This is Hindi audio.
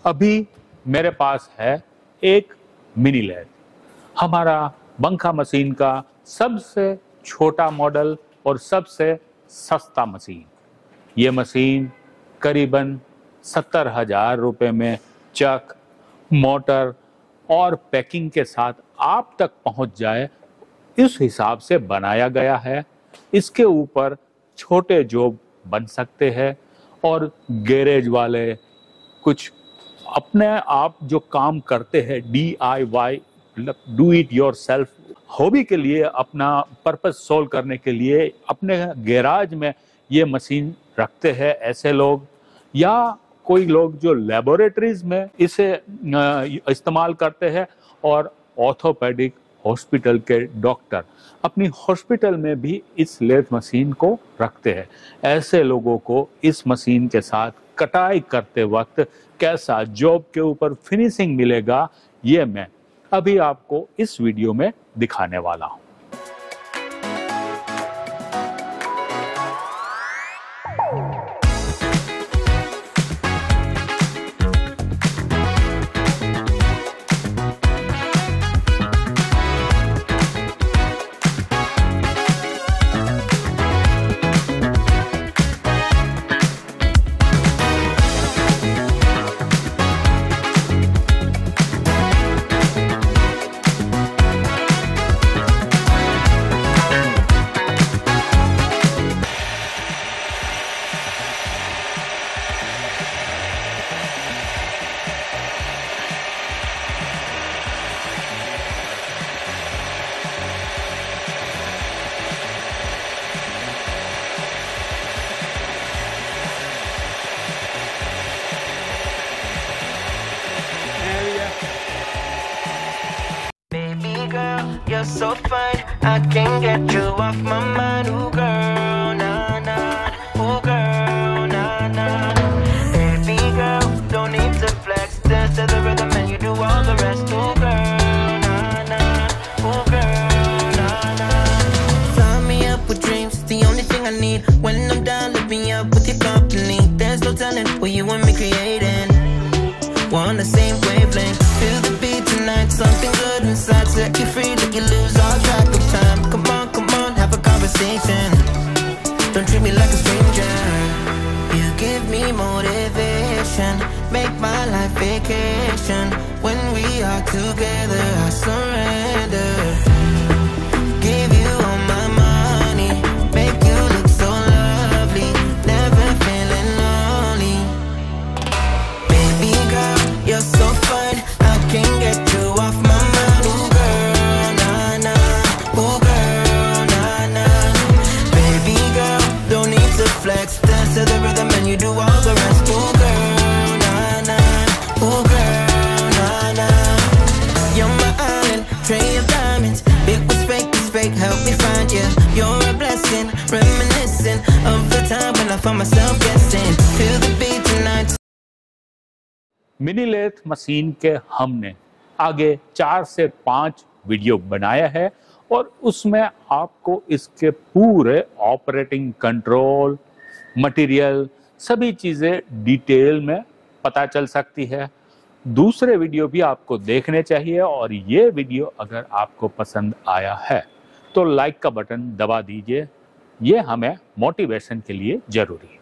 अभी मेरे पास है एक मिनी लेथ, हमारा बंका मशीन का सबसे छोटा मॉडल और सबसे सस्ता मशीन। ये मशीन करीबन 70,000 रुपये में चक, मोटर और पैकिंग के साथ आप तक पहुंच जाए, इस हिसाब से बनाया गया है। इसके ऊपर छोटे जॉब बन सकते हैं और गैरेज वाले कुछ अपने आप जो काम करते हैं DIY, do it yourself, hobby के लिए, अपना पर्पस सोल्व करने के लिए अपने गैराज में ये मशीन रखते हैं ऐसे लोग, या कोई लोग जो लेबोरेटरीज में इसे इस्तेमाल करते हैं, और ऑर्थोपेडिक हॉस्पिटल के डॉक्टर अपनी हॉस्पिटल में भी इस लेथ मशीन को रखते हैं। ऐसे लोगों को इस मशीन के साथ कटाई करते वक्त कैसा जॉब के ऊपर फिनिशिंग मिलेगा, ये मैं अभी आपको इस वीडियो में दिखाने वाला हूं। You're so fine, I can't get you off my mind. Ooh girl, nah nah. Ooh girl, nah nah. Baby girl, don't need to flex. Dance to the rhythm and you do all the rest. Ooh girl, nah nah. Ooh girl, nah nah. Fly me up with dreams, it's the only thing I need. When I'm down, lift me up with your company. There's no telling what you and me creating. We're on the same wavelength. Feel the beat tonight, something good inside. Set you free, let you lose all track of time. Come on, have a conversation. Don't treat me like a stranger. You give me motivation, make my life vacation. When we are together, I surrender. Give you all my money, make you look so lovely. Never feeling lonely. Baby girl, you're so fine, I can't get you off my mind. Ooh girl, nah nah. Ooh girl, nah nah. Baby girl, don't need to flex. Dance to the rhythm and you do all the rest. Ooh girl, nah nah. Ooh girl, nah nah. You're my island, tray of diamonds. It was fake, help me find you. You're a blessing, reminiscent of the time when I found myself guessing. Feel the beat tonight. Mini lathe machine के हमने आगे 4 से 5 वीडियो बनाया है, और उसमें आपको इसके पूरे ऑपरेटिंग कंट्रोल, मटेरियल, सभी चीज़ें डिटेल में पता चल सकती है। दूसरे वीडियो भी आपको देखने चाहिए, और ये वीडियो अगर आपको पसंद आया है तो लाइक का बटन दबा दीजिए, ये हमें मोटिवेशन के लिए ज़रूरी है।